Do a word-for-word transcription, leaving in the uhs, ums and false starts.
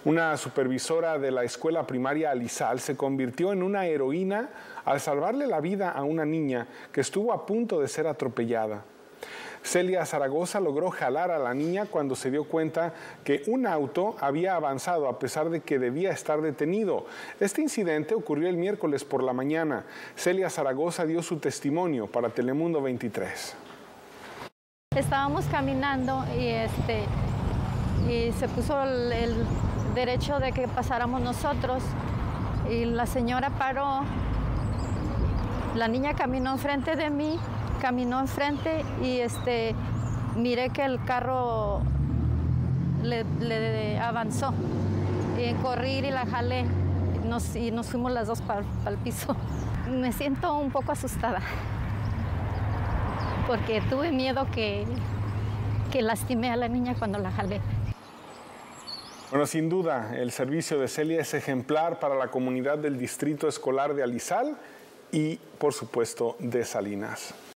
Una supervisora de la escuela primaria Alizal se convirtió en una heroína al salvarle la vida a una niña que estuvo a punto de ser atropellada. Celia Zaragoza logró jalar a la niña cuando se dio cuenta que un auto había avanzado a pesar de que debía estar detenido. Este incidente ocurrió el miércoles por la mañana. Celia Zaragoza dio su testimonio para Telemundo veintitrés. Estábamos caminando y, este, y se puso el, el derecho de que pasáramos nosotros y la señora paró. La niña caminó enfrente de mí. Caminó enfrente y este, miré que el carro le, le avanzó. Y corrí y la jalé nos, y nos fuimos las dos para el piso. Me siento un poco asustada porque tuve miedo que, que lastimé a la niña cuando la jalé. Bueno, sin duda, el servicio de Celia es ejemplar para la comunidad del Distrito Escolar de Alizal y, por supuesto, de Salinas.